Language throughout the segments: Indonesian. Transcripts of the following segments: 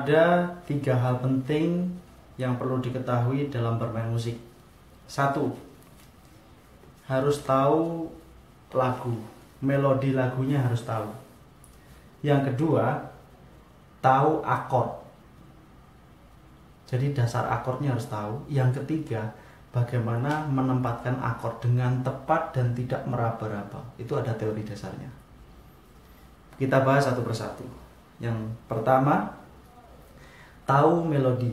Ada 3 hal penting yang perlu diketahui dalam bermain musik. 1. Harus tahu lagu, melodi lagunya harus tahu. Yang kedua, tahu akord. Jadi dasar akordnya harus tahu. Yang ketiga, bagaimana menempatkan akord dengan tepat dan tidak meraba-raba. Itu ada teori dasarnya. Kita bahas satu persatu. Yang pertama, tahu melodi.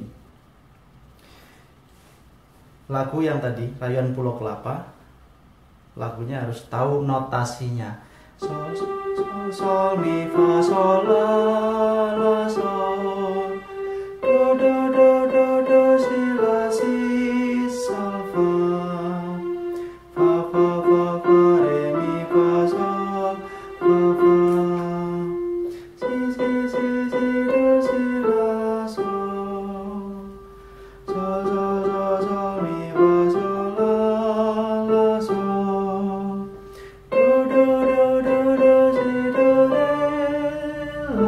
Lagu yang tadi, Rayuan Pulau Kelapa, lagunya harus tahu notasinya. Sol, sol, sol, mi, fa, sol, la, la, sol, do, do, do, do, do, si, la, si, sol, fa, fa, fa, fa, fa, re, mi, fa, sol, fa, fa, si, si, si, si, do, si, la, sol, sol, sol, sol, sol, mi, fa, sol, la, la, sol, do, do, do, do, do, si, do, re, la,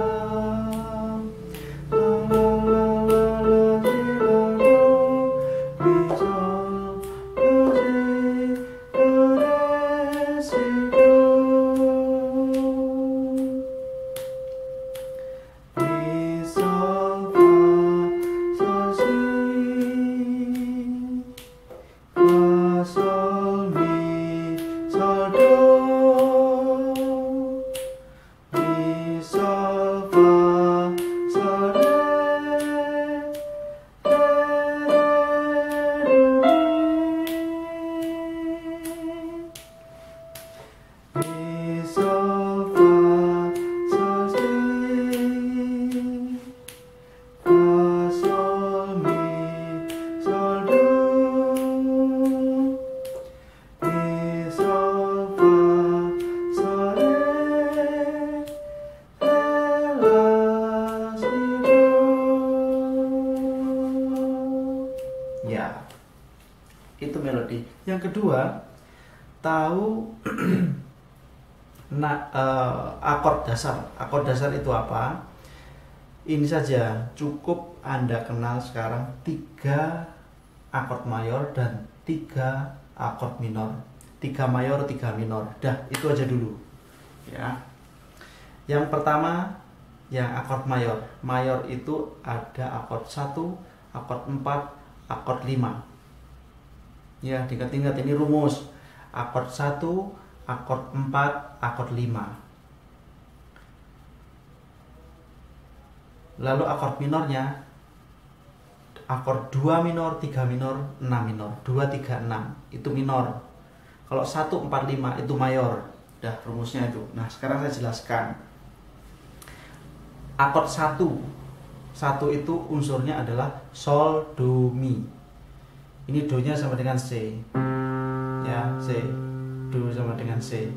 la, la, la, la, la, si, la, do, mi, sol, do, si, do, re, si, do. Mi, sol, fa, sol, si, fa, sol, mi, sol, do, mi, sol, fa, sol, re, do, mi, sol, fa, sol, si, fa, sol, mi, sol, do, mi, sol, fa, sol, re, la, si, do. Ya, itu melodi. Yang kedua, tahu akord dasar. Akord dasar itu apa? Ini saja cukup Anda kenal sekarang 3 akord mayor dan 3 akord minor. 3 mayor, 3 minor. Dah, itu aja dulu. Ya. Yang pertama, yang akord mayor. Mayor itu ada akord 1, akord 4, akord 5. Ya, diingat-ingat ini rumus. Akord 1, akord 4, akord 5. Lalu akord minornya, akord 2 minor, 3 minor, 6 minor. 2, 3, 6 itu minor. Kalau 1, 4, 5 itu mayor. Dah, rumusnya itu. Nah, sekarang saya jelaskan. Akord 1. 1 itu unsurnya adalah sol, do, mi. Ini do-nya sama dengan C. Ya, C. Do sama dengan C.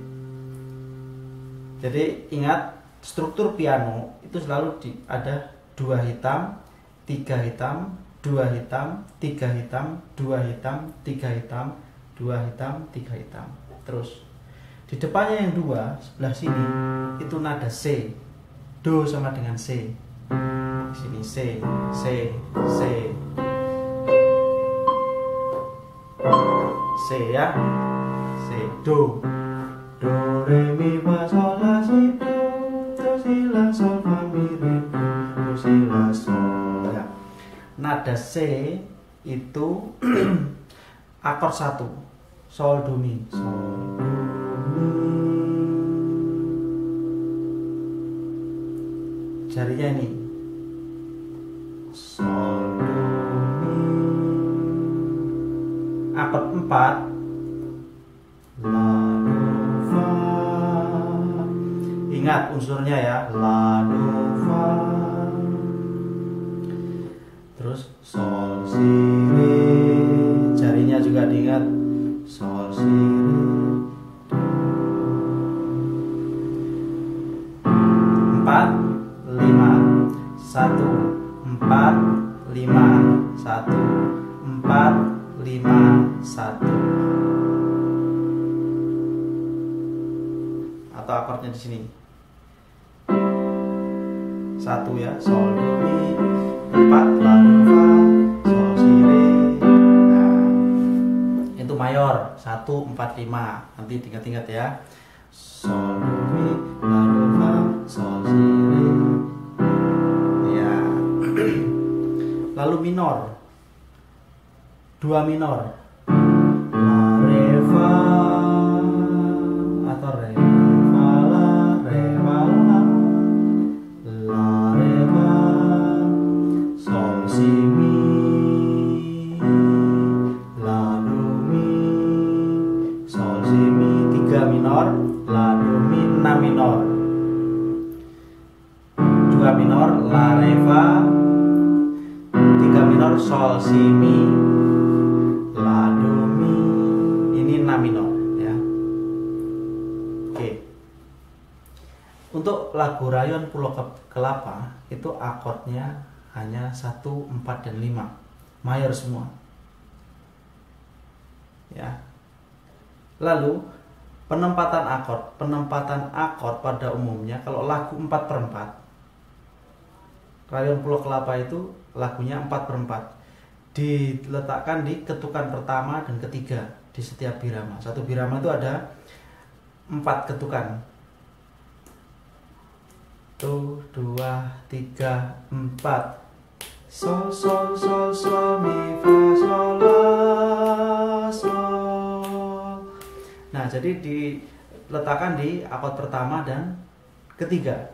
Jadi ingat, struktur piano itu selalu ada 2 hitam, 3 hitam, 2 hitam, 3 hitam, 2 hitam, 3 hitam, 2 hitam, 3 hitam. Terus di depannya yang 2 sebelah sini itu nada C. Do sama dengan C. Di sini C, C, C. C ya. C, do. Do, re, mi, fa, sol, la, si, do. Do, si, la, sol, fa, mi, re, do. Do, si, la, sol. Ya. Nada C itu akord 1. Sol, do, mi. Sol, do, mi. Jarinya ini. Sol, do, mi. Akord 4. La, do, fa. Ingat unsurnya ya. La, do, fa. Terus sol, si, re. Jarinya juga diingat. Sol, si, re, do. 4, 5, 1, 4, 5, 1, 4, 5, 1. Atau akordnya di sini. 1, 1 ya, sol do mi, 4 la do fa sol si re. Nah, itu mayor 1 4 5. Nanti ingat-ingat ya, sol do mi la do fa sol si re ya. Lalu minor 2 minor, la re fa atau re fa la re fa la, la re fa sol si mi, la do mi sol si mi. 3 minor, la do mi. 6 minor, 2 minor, la re fa. 3 minor, sol si mi, la do mi. Ini 6 minor ya. Oke. Untuk lagu Rayon Pulau Kelapa itu akordnya hanya 1, 4 dan 5. Mayor semua. Ya. Lalu penempatan akord pada umumnya kalau lagu 4/4, Rayon Pulau Kelapa itu lagunya 4/4, diletakkan di ketukan pertama dan ketiga di setiap birama. Satu birama itu ada 4 ketukan. 1, 2, 3, 4. Sol sol sol sol mi fa sol la sol. Nah, jadi diletakkan di akord pertama dan ketiga.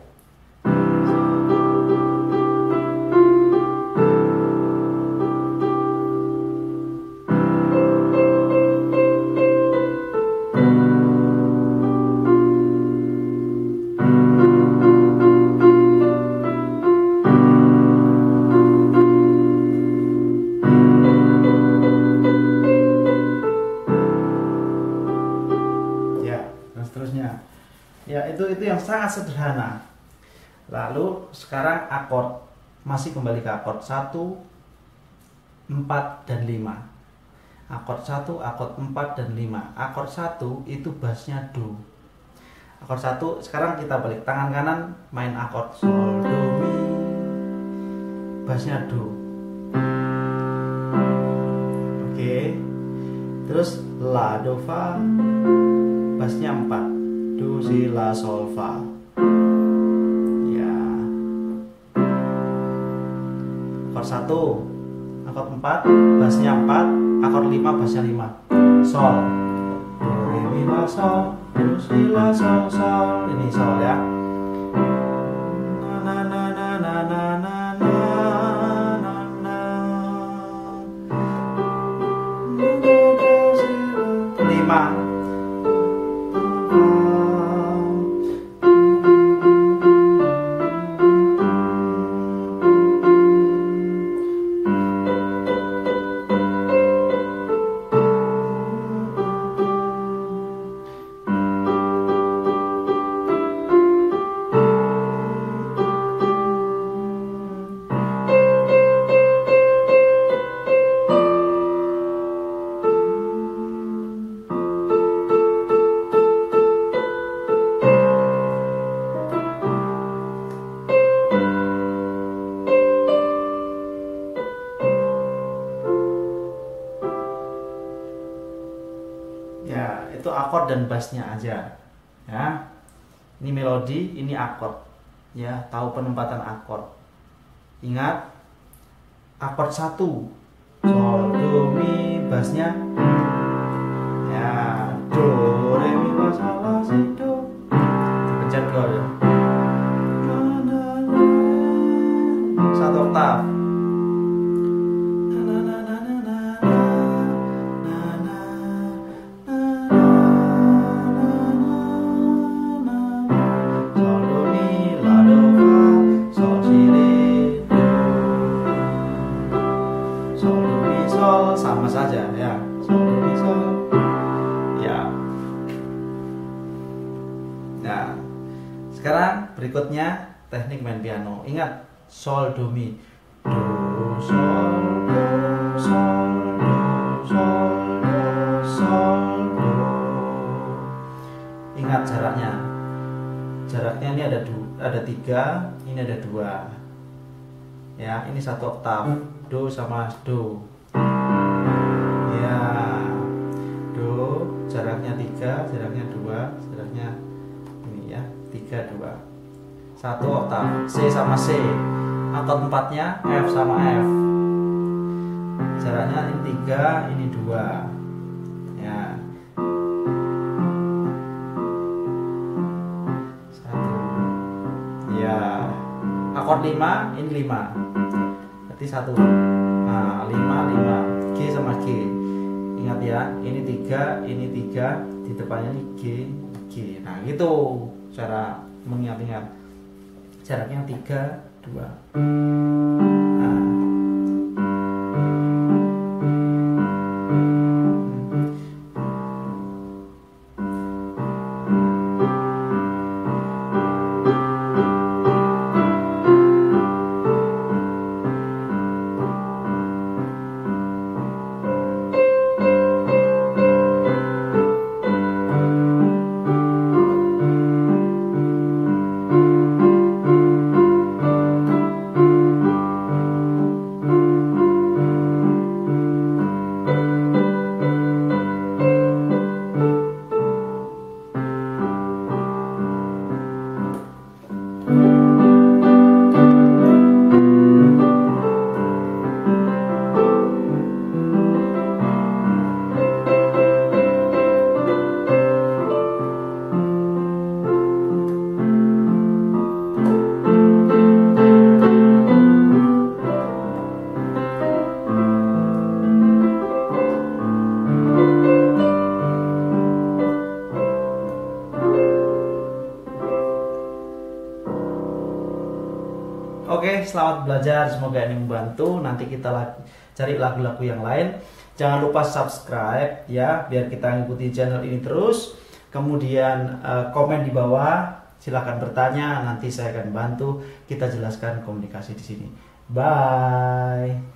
Ya, itu yang sangat sederhana. Lalu sekarang akord, masih kembali ke akord 1, 4 dan 5. Akord 1, akord 4 dan 5. Akord 1 itu bassnya do. Akord 1, sekarang kita balik, tangan kanan main akord sol do mi, bassnya do. Oke. Terus la do fa, bassnya 4. Do si la sol fa. Ya. Akord 1, akord 4, bassnya 4, akord 5, bassnya 5. Sol. Do re mi la sol, do si la sol sol. Ini sol ya. Na na na na na na na na na. 5. Ya, itu akord dan bassnya aja. Ya. Ini melodi, ini akord. Ya, tahu penempatan akord. Ingat, akord 1 sol do mi, bassnya ya do re mi fa sol la si do. Dipencet do ya. 1 oktav. Sama saja ya, sol do mi sol ya. Nah, sekarang berikutnya teknik main piano. Ingat, sol do mi, do sol do sol do sol do sol do. Ingat jaraknya ini ada ada 3, ini ada 2. Ya, ini 1 oktav. Do sama do. Ya. Do jaraknya 3, jaraknya 2, jaraknya ini ya, 3 2. 1 oktav. C sama C. Akord 4-nya F sama F. Jaraknya ini 3, ini 2. Ya. 1. Ya. Akord 5, ini 5. Berarti 1. Nah, 5 5. G sama G. Ingat ya, ini 3, ini 3, di depannya ini G, G. Nah, gitu cara mengingat-ingat. Jaraknya 3 2. Nah. Oke, selamat belajar. Semoga ini membantu. Nanti kita cari lagu-lagu yang lain. Jangan lupa subscribe ya, biar kita ngikuti channel ini terus. Kemudian komen di bawah. Silahkan bertanya. Nanti saya akan bantu kita jelaskan komunikasi di sini. Bye.